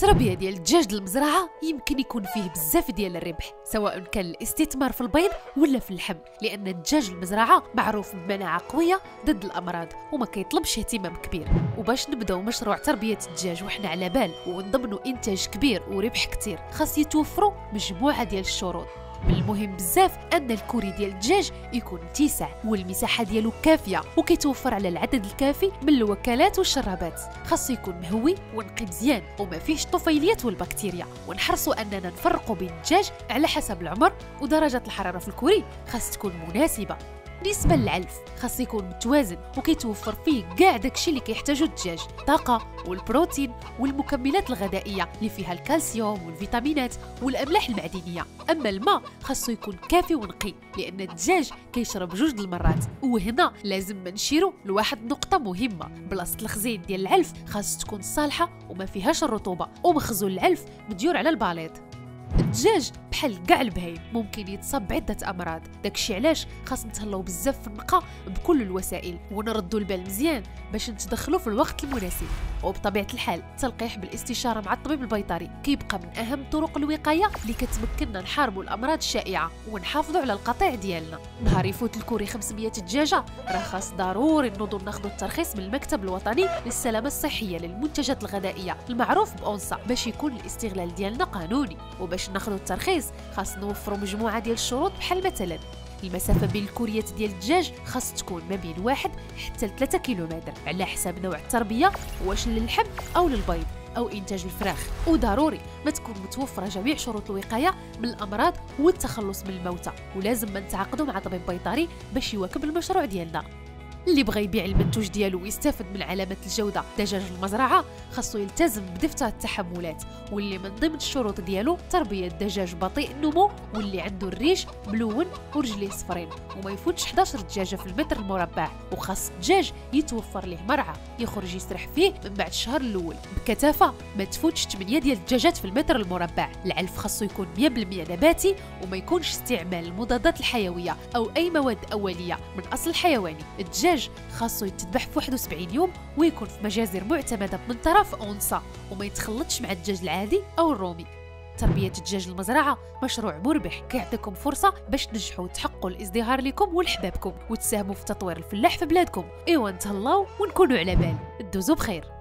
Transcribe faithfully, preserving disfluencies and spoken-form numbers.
التربيه ديال الدجاج المزرعه يمكن يكون فيه بزاف ديال الربح، سواء كان الاستثمار في البيض ولا في اللحم، لان الدجاج المزرعه معروف بمناعه قويه ضد الامراض وما كيطلبش اهتمام كبير. وباش نبداو مشروع تربيه الدجاج وحنا على بال ونضمنوا انتاج كبير وربح كتير، خاص يتوفروا مجموعه ديال الشروط. من المهم بزاف ان الكوري ديال الدجاج يكون اتساع والمساحه ديالو كافيه وكيتوفر على العدد الكافي من الوكالات والشرابات. خاصو يكون مهوي ونقي مزيان وما فيهش طفيليات والبكتيريا، ونحرصوا اننا نفرقوا بين الدجاج على حسب العمر، ودرجه الحراره في الكوري خاص تكون مناسبه. بالنسبه للعلف خاص يكون متوازن وكيتوفر فيه كاع داكشي اللي كيحتاجو الدجاج، الطاقه والبروتين والمكملات الغذائيه اللي فيها الكالسيوم والفيتامينات والاملاح المعدنيه. اما الماء خاصو يكون كافي ونقي، لان الدجاج كيشرب جوج المرات. وهنا لازم نشيرو لواحد نقطه مهمه، بلاصه الخزين ديال العلف خاص تكون صالحه وما فيهاش الرطوبه، ومخزون العلف مديور على الباليط. الدجاج بحال كاع البهايم ممكن يتصاب بعده امراض، داكشي علاش خاص نتهلاو بزاف في النقاء بكل الوسائل ونردوا البال مزيان باش نتدخلوا في الوقت المناسب. وبطبيعه الحال التلقيح بالاستشاره مع الطبيب البيطري كيبقى من اهم طرق الوقايه اللي كتمكننا نحاربوا الامراض الشائعه ونحافظوا على القطيع ديالنا. نهار يفوت الكوري خمسمية دجاجه راه خاص ضروري نوضوا ناخذوا الترخيص من المكتب الوطني للسلامه الصحيه للمنتجات الغذائيه المعروف بأونصا باش يكون الاستغلال ديالنا قانوني. وباش ناخذوا الترخيص خاص نوفروا مجموعه ديال الشروط، بحال مثلا المسافه بين الكوريات ديال الدجاج خاص تكون ما بين واحد حتى ثلاثة كيلومتر على حساب نوع التربيه، واش للحم او للبيض او انتاج الفراخ. وضروري ما تكون متوفره جميع شروط الوقايه من الامراض والتخلص من الموتى، ولازم ما نتعاقدوا مع طبيب بيطري باش يواكب المشروع ديالنا. اللي بغى يبيع المنتوج ديالو ويستافد من علامات الجوده دجاج المزرعه خاصو يلتزم بدفتر التحملات، واللي من ضمن الشروط ديالو تربيه دجاج بطيء النمو واللي عنده الريش ملون ورجليه صفرين، وما يفوتش إحدى عشر دجاجه في المتر المربع. وخاص الدجاج يتوفر ليه مرعى يخرج يسرح فيه من بعد الشهر الاول بكثافه ما تفوتش ثمانية ديال الدجاجات في المتر المربع. العلف خاصو يكون مية بالمية نباتي وما يكونش استعمال المضادات الحيويه او اي مواد اوليه من اصل حيواني. الدجاج خاصو يتذبح في واحد وسبعين يوم ويكون في مجازر معتمده من طرف أونصا وما يتخلطش مع الدجاج العادي او الرومي. تربيه الدجاج المزرعه مشروع مربح كيعطيكم فرصه باش تنجحوا وتحققوا الازدهار لكم ولحبابكم وتساهموا في تطوير الفلاح في بلادكم. ايوا نتهلاو ونكونوا على بال. دوزوا بخير.